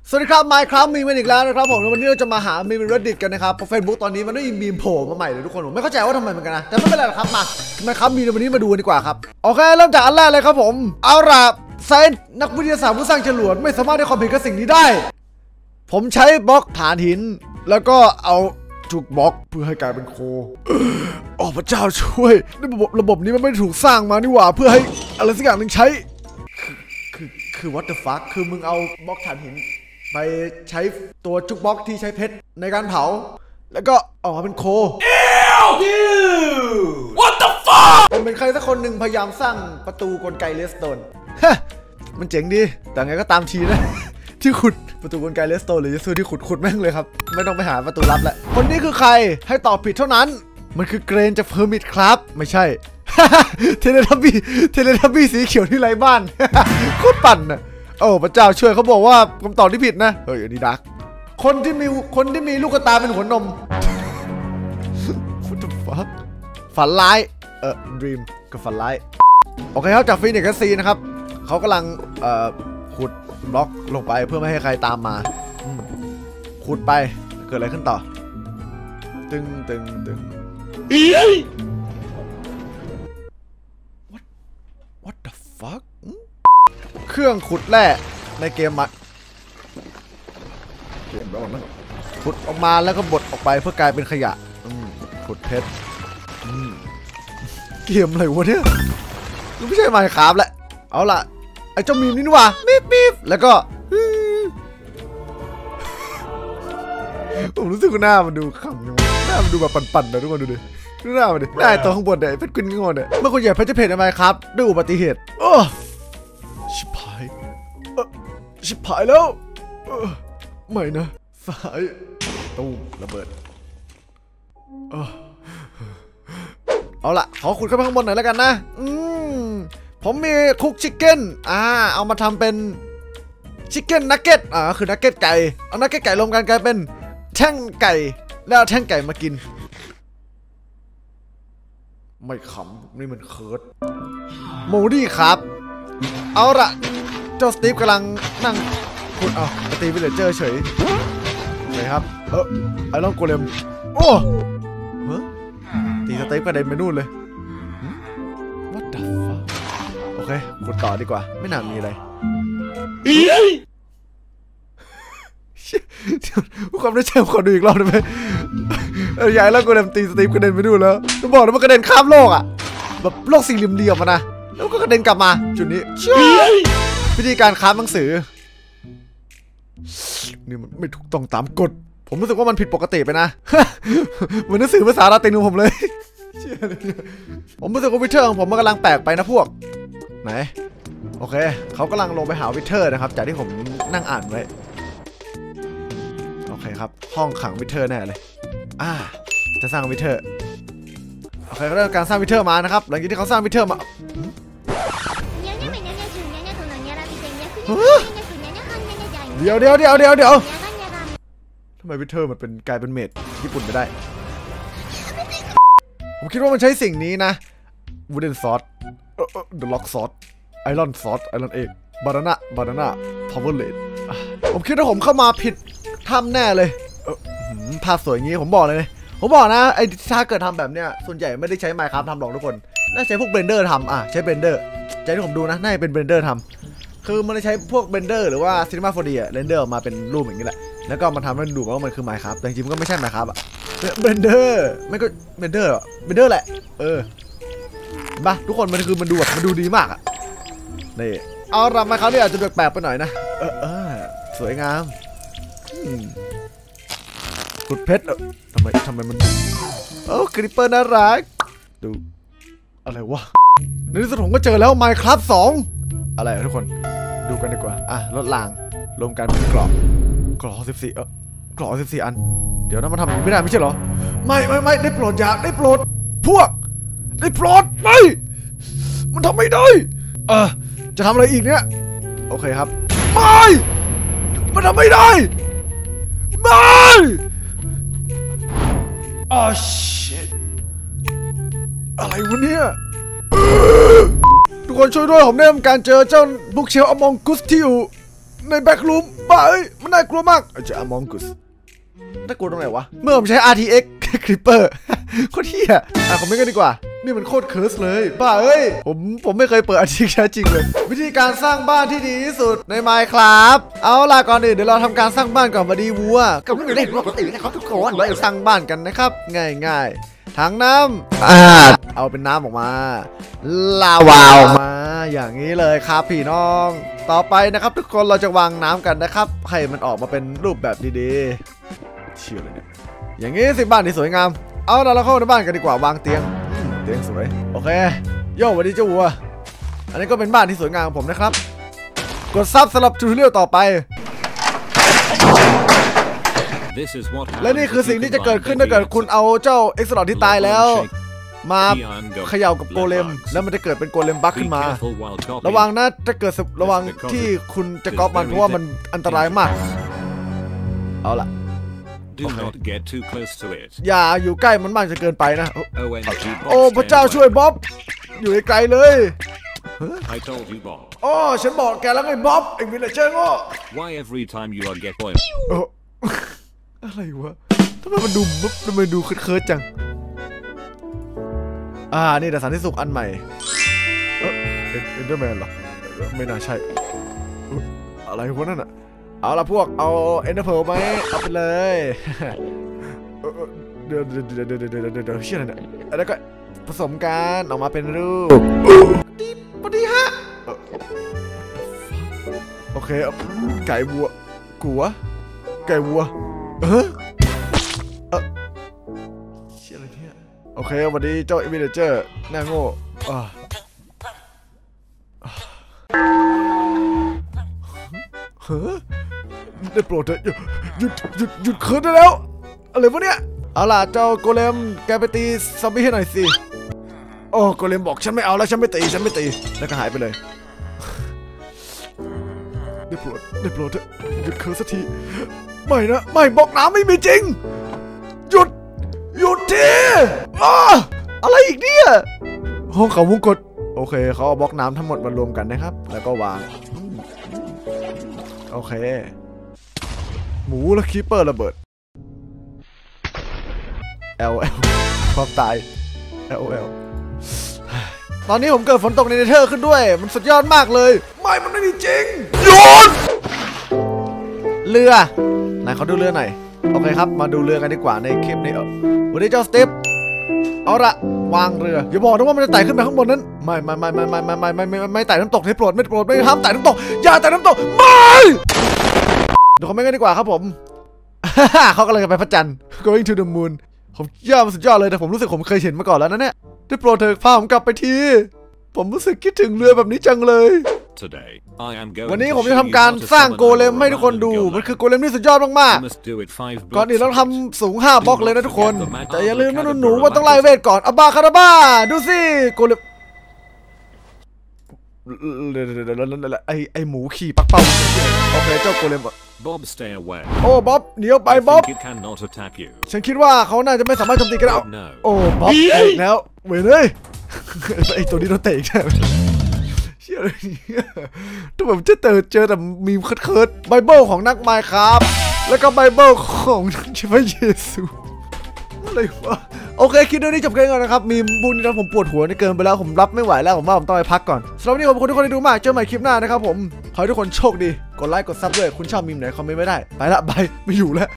สวัสดีครับ Minecraft มีมันอีกแล้วนะครับผมวันนี้เราจะมาหามีม Reddit กันนะครับเพราะ Facebook ตอนนี้มันไม่มีมีมโผล่มาใหม่เลยทุกคนผมไม่เข้าใจว่าทำไมเหมือนกันนะแต่ไม่เป็นไรหรอกครับมาMinecraftมีวันนี้มาดูกันดีกว่าครับโอเคเริ่มจากอันแรกเลยครับผมเอาล่ะไซน์นักวิทยาศาสตร์ผู้สร้างจรวดไม่สามารถได้ความเห็นกับสิ่งนี้ได้ผมใช้บล็อกฐานหินแล้วก็เอาจุกบล็อกเพื่อให้กลายเป็นโคโอ้พระเจ้าช่วยระบบนี้มันไม่ได้ถูกสร้างมานี่หว่าเพื่อให้อะไรสักอย่างหนึ่งใช้คือ what the fuck คือมึงเอาบล็อกฐานหินไปใช้ตัวจุกบล็อกที่ใช้เพชรในการเผาแล้วก็ออกมาเป็นโค What the fuck มันเป็นใครสักคนหนึ่งพยายามสร้างประตูกลไกเลสโตนมันเจ๋งดีแต่ไงก็ตามทีนะ ที่ขุดประตูกลไกเลสโตนหรือจะซื้อที่ขุดแม่งเลยครับไม่ต้องไปหาประตูลับแล้วคนนี้คือใครให้ตอบผิดเท่านั้นมันคือเกรนจากเพอร์มิทครับไม่ใช่ เทเลทับบี้สีเขียวที่ไร้บ้าน โคตรปั่นนะโอ้พระเจ้าช่วยเขาบอกว่าคำตอบที่ผิดนะเฮ้ยอันนี้ดักคนที่มีลูกตาเป็นหัวนม What the fuck ฝันร้ายdream กับฝันร้ายโอเคครับจากฟีนิกซ์ซีนะครับเขากำลังขุดบล็อกลงไปเพื่อไม่ให้ใครตามมาขุดไปเกิดอะไรขึ้นต่อตึงWhat the fuck เครื่องขุดแร่ในเกมแบบนั้นขุดออกมาแล้วก็บดออกไปเพื่อกลายเป็นขยะขุดเพชรเกมอะไรวะเนี่ยไม่ใช่ Minecraft แหละเอาล่ะไอ้เจ้ามีมนี่ว่ะปี๊บแล้วก็ผมรู้สึกว่าหน้ามันดูขำยังไงหน้ามันดูแบบปั่นๆนะทุกคนดูดิดูหน้ามันดิได้ตัวข้างบนเนี่ยเพชรกุนงอนเนี่ยเมื่อคุณเหยียบเพชรเพชรทำไมครับด้วยอุบัติเหตุชิบหายแล้วไม่นะสายตู้ระเบิดเอาล่ะขอขุดขึ้นไปข้างบนหน่อยแล้วกันนะผมมีคุกชิคเก้นเอามาทำเป็นชิคเก้นนักเก็ตคือนักเก็ตไก่เอานักเก็ตไก่รวมกันกลายเป็นแท่งไก่แล้วเอาแท่งไก่มากินไม่ขำนี่มันเคิร์ดโมดี้ครับเอาละเจ้าสตีฟกำลังนั่งขุดสตีฟวิลเลเจอร์เฉยเลยครับไอ้ล่องโกเลมโอ้ตีสตีฟกระเด็นไปนู่นเลย What the fuck โอเคขุดต่อดีกว่าไม่น่ามีอะไรความได้ใจขอดูอีกรอบได้ไหมใหญ่แล้วโกเลมตีสตีฟกระเด็นไปนู่นแล้วจะบอกนะมันกระเด็นข้ามโลกแบบโลกสี่เหลี่ยมๆนะแล้วก็กระเด็นกลับมาจุดนี้วิธีการค้าหนังสือนี่มันไม่ถูกต้องตามกฎผมรู้สึกว่ามันผิดปกติไปนะเหมือนหนังสือภาษาลาตินของผมเลยผมรู้สึกว่าวิเทอร์ของผมมันกำลังแปลกไปนะพวกไหนโอเคเขากำลังลงไปหาวิเทอร์นะครับจากที่ผมนั่งอ่านไว้โอเคครับห้องขังวิเทอร์แน่เลยจะสร้างวิเทอร์โอเคเริ่มการสร้างวิเทอร์มานะครับหลังจากที่เขาสร้างวิเทอร์มาเดี๋ยวทำไมวิเทอร์มันเป็นกลายเป็นเมดญี่ปุ่นไปได้ผมคิดว่ามันใช้สิ่งนี้นะ Wooden Sword The Lock Sword Iron Sword Iron Egg Banana Power Blade ผมคิดว่าผมเข้ามาผิดถ้ำแน่เลยภาพสวยอย่างนี้ผมบอกเลยผมบอกนะไอ้ถ้าเกิดทำแบบเนี้ยส่วนใหญ่ไม่ได้ใช้ Minecraft ทำหรอกทุกคนน่าใช้พวก Blender ทำใช้ Blender ใจที่ผมดูนะน่าจะเป็น Blender ทำคือมันจะใช้พวก Blender หรือว่า Cinema 4D เรนเดอร์ออกมาเป็นรูปอย่างนี้แหละแล้วก็มาทำให้ดูว่ามันคือ Minecraft แต่จริงๆมันก็ไม่ใช่ Minecraft Blender ไม่ก็ Blender แหละบ้าทุกคนมันคือมันดูแบบมันดูดีมากนี่เอาละMinecraftนี่อาจจะแปลกๆไปหน่อยนะสวยงามขุดเพชรทำไมมันคริปเปอร์น่ารักดูอะไรวะในที่สุดผมก็เจอแล้ว Minecraft 2อะไรทุกคนดูกันดีกว่าลดรางรวมกันเป็นกรอบ14กรอบ14อันเดี๋ยวนั้นมันทำไม่ได้ไม่ใช่เหรอไม่ได้โปรดอย่าได้โปรดพวกได้โปรดไม่มันทำไม่ได้จะทำอะไรอีกเนี่ยโอเคครับไม่มันทำไม่ได้ไม่shit อะไรวะเนี่ยทุกคนช่วยด้วยผมได้ทำการเจอเจ้าบุกเชลอมองกุสที่อยู่ในแบ็กรูมบ้าเอ้ยมันน่ากลัวมากจะอมองกุสน่ากลัวตรงไหนวะเมื่อผมใช้ RTX Creeper โคตรเหี้ยคอมเมนต์กันดีกว่านี่มันโคตรเคิร์สเลยบ้าเอ้ยผมไม่เคยเปิด RTX แท้จริงเลยวิธีการสร้างบ้านที่ดีที่สุดใน Minecraft เอาล่ะก่อนอื่นเดี๋ยวเราทำการสร้างบ้านก่อนมาดีวัวกับเรื่องเล่นปกตินะครับทุกคนเราจะสร้างบ้านกันนะครับง่ายๆถังน้ำเอาเป็นน้ำออกมาลาวาออกมาอย่างนี้เลยครับพี่น้องต่อไปนะครับทุกคนเราจะวางน้ำกันนะครับให้มันออกมาเป็นรูปแบบดีๆเชื่อเลยเนี่ยอย่างนี้สิบ้านที่สวยงามเอาเราเข้าในบ้านกันดีกว่าวางเตียงสวยโอเคโย่สวัสดีเจ้าวัวอันนี้ก็เป็นบ้านที่สวยงามของผมนะครับกดซับสำหรับทูตอเรียลต่อไปและนี่คือสิ่งที่จะเกิดขึ้นถ้าเกิดคุณเอาเจ้าเอ็กซ์ลอดที่ตายแล้วมาเขย่ากับโกเลมแล้วมันจะเกิดเป็นโกเลมบัคขึ้นมาระวังนะถ้าเกิดระวังที่คุณจะก๊อปมันเพราะว่ามันอันตรายมากเอาล่ะอย่าอยู่ใกล้มันมากจะเกินไปนะโอ้พระเจ้าช่วยบ๊อบอยู่ไกลเลยโอ้ฉันบอกแกแล้วไงบ๊อบไอ้วิลเลเจอร์โง่อะไรวะทำไมมันดูเคิร์ดจังนี่แต่สันติสุขอันใหม่เอ็นเดอร์แมนเหรอไม่น่าใช่อะไรวะนั่นอะเอาละพวกเอาเอ็นเดอร์เพลไหมเอาไปเลยเดี๋ยวเชื่ออะไรเนี่ยแล้วก็ผสมกันออกมาเป็นรูปพอดีฮะโอเคไก่วัวกัวไก่วัวเชื่ออะไรเนี่ยโอเควันนี้เจ้าวิลเลเจอร์หน้าโง่ได้โปรดเถอะหยุดเคิร์ดได้แล้วอะไรวะเนี่ยเอาล่ะเจ้าโกเลมแกไปตีซอมบี้ให้หน่อยสิโอ้โกเลมบอกฉันไม่เอาแล้วฉันไม่ตีแล้วก็หายไปเลยได้โปรดเถอะหยุดเคิร์ดสักทีไม่นะไม่บอกน้ำไม่มีจริงหยุดทีอะไรอีกเนี่ยห้องเขาวงกตโอเคเขาเอาบล็อกน้ำทั้งหมดมารวมกันนะครับแล้วก็วางโอเคหมูและคีปเปอร์ระเบิด LL ความตาย LL ตอนนี้ผมเกิดฝนตกในเนเธอร์ขึ้นด้วยมันสุดยอดมากเลยมันไม่มีจริงหยุดเรือไหนเขาดูเรือหน่อยโอเคครับมาดูเรือกันดีกว่าในคลิปนี้วันนี้เจ้าสตีฟเอาละวางเรืออย่าบอกนะว่ามันจะไต่ขึ้นไปข้างบนนั้นไม่ไต่น้ำตกให้โปรดไม่ห้ามไต่น้ำตกอย่าไต่น้ำตกไม่เดี๋ยวคอมเมนต์กันดีกว่าครับผม เขากำลังจะไปพระจันทร์ going to the moon ผมมันสุดยอดเลยแต่ผมรู้สึกผมเคยเห็นมาก่อนแล้วนะเนี่ยได้โปรดเถอะพาผมกลับไปทีผมรู้สึกคิดถึงเรือแบบนี้จังเลยวันนี้ผมจะทำการสร้างโกเลมให้ทุกคนดูมันคือโกเลมที่สุดยอดมากๆก่อนอื่นเราทำสูง5บล็อกเลยนะทุกคนแต่อย่าลืมนะหนูว่าต้องไล่เวทก่อนอบาคาราบ้าดูสิโกเลมไอหมูขี่ปักเป้าโอเคเจ้าโกเลมโอ้บ๊อบหนีออกไปบ๊อบฉันคิดว่าเขาน่าจะไม่สามารถโจมตีกันได้โอ้บ๊อบอีกแล้วเว้ยเลยไอตัวนี้โดนเตะใช่ไหมเชื่อเลยถ้าผมจะเจอแต่มีมเคิร์ดไบเบิลของนักไมค์ครับแล้วก็ไบเบิลของพระเยซูอะไรวะโอเคคลิปนี้จบแค่นี้ก่อนนะครับมีบุญที่ทำผมปวดหัวนี่เกินไปแล้วผมรับไม่ไหวแล้วผมว่าผมต้องไปพักก่อนสำหรับวันนี้ขอบคุณทุกคนที่ดูมากเจอใหม่คลิปหน้านะครับผมขอให้ทุกคนโชคดีกดไลค์กดซับด้วยคุณชอบมีมไหนคอมเมนต์ไม่ได้ไปละบายไม่อยู่แล้ว